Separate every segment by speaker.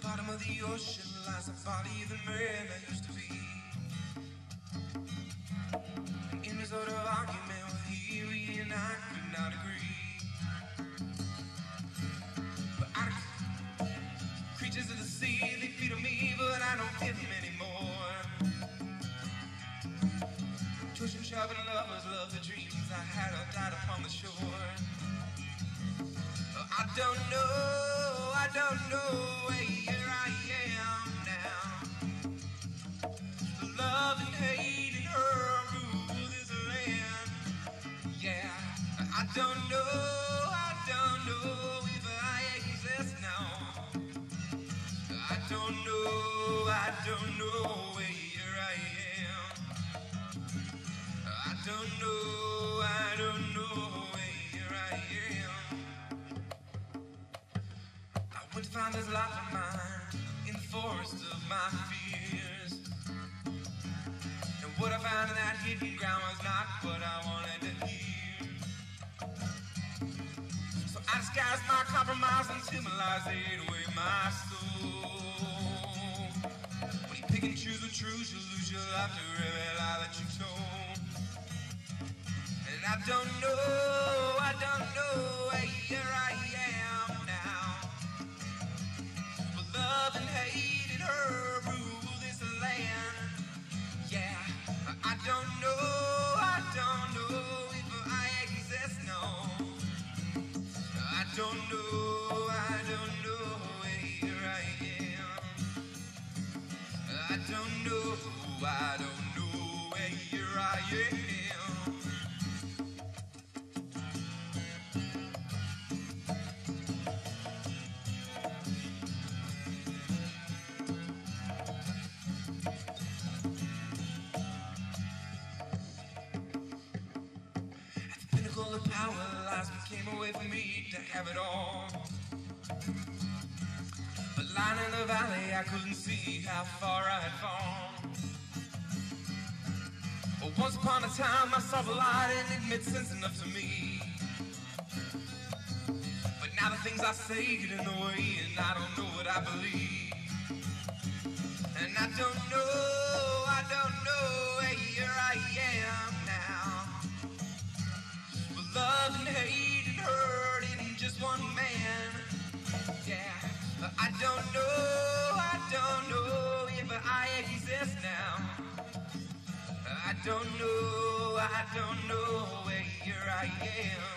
Speaker 1: bottom of the ocean lies the body of the man I used to be. And in this sort of argument with he and I could not agree. But creatures of the sea, they feed on me, but I don't give them anymore. Twitch and sharp and lovers love the dreams I had all died upon the shore. I don't know, here I am now. Love and hate and her rule this land. Yeah, I don't know if I exist now. I don't know, here I am. I don't know, here I am. I went to find this life of mine in the forest of my fears. And what I found in that hidden ground was not what I wanted to hear. So I disguised my compromise until my lies ate away my soul. When you pick and choose the truth, you lose your life to every lie that you told. And I don't know, here I am now. But love and hate and her rule this land. Yeah, I don't know if I exist, no. I don't know, here I am. I don't know, here I am. The power lies came away from me to have it all. But lying in the valley, I couldn't see how far I had fallen. Well, once upon a time, I saw the light and it made sense enough to me. But now the things I say get in the way, and I don't know what I believe. And I don't know, here I am now. Love and hate and hurt in just one man. Yeah, I don't know if I exist now. I don't know, here I am.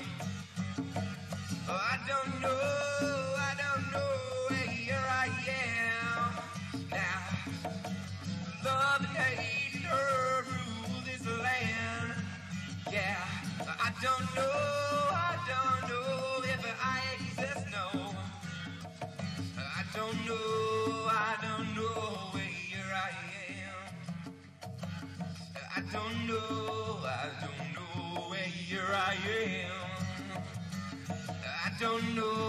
Speaker 1: I don't know, here I am. Now, love and hate and hurt rule this land. Yeah. I don't know if I exist, no. I don't know, here I am. I don't know, here I am. I don't know,